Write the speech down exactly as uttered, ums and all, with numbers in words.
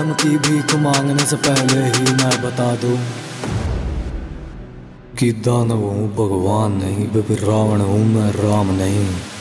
धर्म की भीख मांगने से पहले ही मैं बता दूं कि दानव हूँ भगवान नहीं, बेबी रावण हूँ मैं राम नहीं।